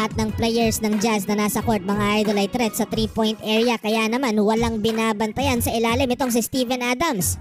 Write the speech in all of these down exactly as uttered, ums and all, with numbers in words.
Lahat ng players ng Jazz na nasa court mga idol ay threat sa three point area, kaya naman walang binabantayan sa ilalim itong si Steven Adams.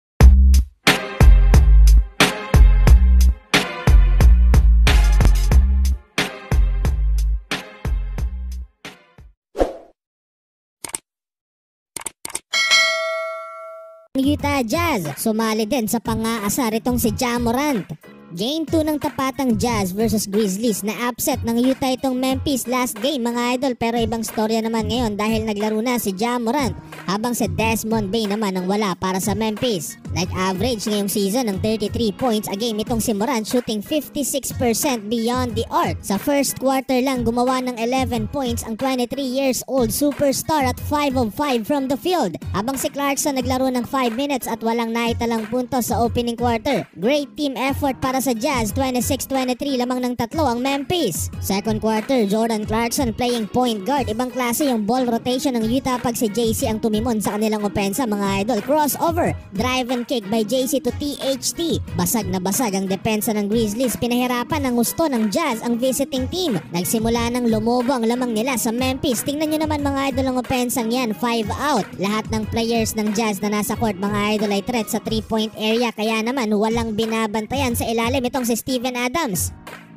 Utah Jazz, sumali din sa pang-aasar itong si Ja Morant. Game two ng tapatang Jazz versus Grizzlies na upset ng Utah itong Memphis last game mga idol, pero ibang storya naman ngayon dahil naglaro na si Ja Morant habang si Desmond Bane naman ang wala para sa Memphis. Nag-average ngayong season ng thirty-three points a game itong si Morant, shooting fifty-six percent beyond the arc. Sa first quarter lang gumawa ng eleven points ang twenty-three years old superstar at five of five from the field, habang si Clarkson naglaro ng five minutes at walang naitalang puntos sa opening quarter. Great team effort para sa Jazz, twenty-six twenty-three lamang ng tatlo ang Memphis. Second quarter, Jordan Clarkson playing point guard. Ibang klase yung ball rotation ng Utah pag si J C ang tumimon sa kanilang opensa mga idol. Crossover, drive and kick by J C to T H T. Basag na basag ang depensa ng Grizzlies. Pinahirapan ng gusto ng Jazz ang visiting team. Nagsimula ng lumobo ang lamang nila sa Memphis. Tingnan nyo naman mga idol ang opensang yan, five out. Lahat ng players ng Jazz na nasa court mga idol ay threat sa three point area, kaya naman walang binabantayan sa ilalim itong si Steven Adams.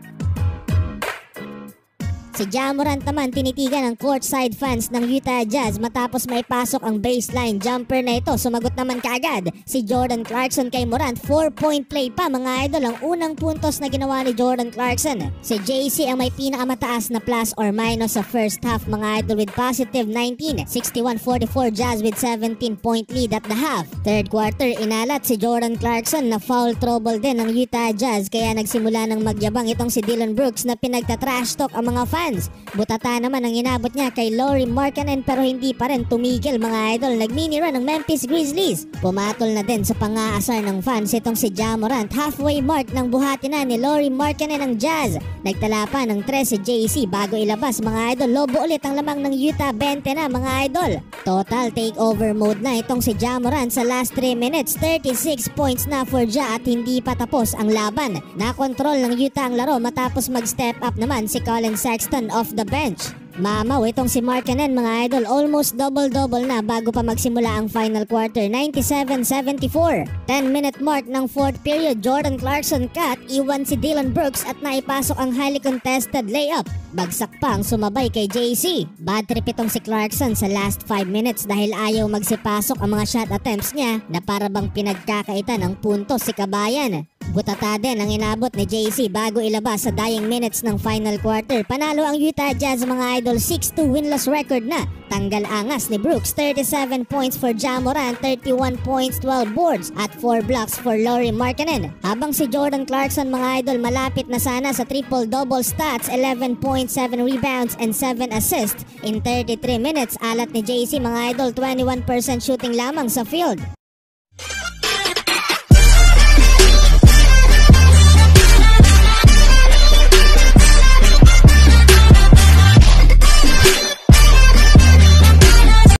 Si Ja Morant naman tinitigan ng courtside fans ng Utah Jazz matapos maipasok ang baseline jumper na ito. Sumagot naman kaagad si Jordan Clarkson kay Morant. four point play pa mga idol ang unang puntos na ginawa ni Jordan Clarkson. Si J C ang may pinakamataas na plus or minus sa first half mga idol with positive nineteen. sixty-one forty-four Jazz with seventeen point lead at the half. Third quarter, inalat si Jordan Clarkson na foul trouble din ng Utah Jazz, kaya nagsimula ng magyabang itong si Dillon Brooks na pinagtatrash talk ang mga fans. Butata naman ang inabot niya kay Lauri Markkanen, pero hindi pa rin tumigil mga idol. Nag-mini run ng Memphis Grizzlies. Pumatol na din sa pang-aasar ng fans itong si Ja Morant. Halfway mark ng buhati na ni Lauri Markkanen ng Jazz. Nagtala pa ng three si J C bago ilabas mga idol. Lobo ulit ang lamang ng Utah, twenty na mga idol. Total takeover mode na itong si Ja Morant sa last three minutes. thirty-six points na for Ja at hindi pa tapos ang laban. Nakontrol ng Utah ang laro matapos mag-step up naman si Colin Sexton off the bench. Mamaw itong si Markkanen mga idol, almost double-double na bago pa magsimula ang final quarter, ninety-seven seventy-four. ten minute mark ng fourth period, Jordan Clarkson cut, iwan si Dillon Brooks at naipasok ang highly contested layup. Bagsak pa ang sumabay kay J C. Bad trip itong si Clarkson sa last five minutes dahil ayaw magsipasok ang mga shot attempts niya na para bang pinagkakaitan ng puntos si Kabayan. Butata din ang inabot ni J C bago ilabas sa dying minutes ng final quarter. Panalo ang Utah Jazz mga idol, six two winless record na. Tanggal angas ni Brooks, thirty-seven points for Ja Morant, thirty-one points, twelve boards at four blocks for Lauri Markkanen. Habang si Jordan Clarkson mga idol malapit na sana sa triple-double stats, eleven points, seven rebounds and seven assists in thirty-three minutes. Alat ni J C mga idol, twenty-one percent shooting lamang sa field.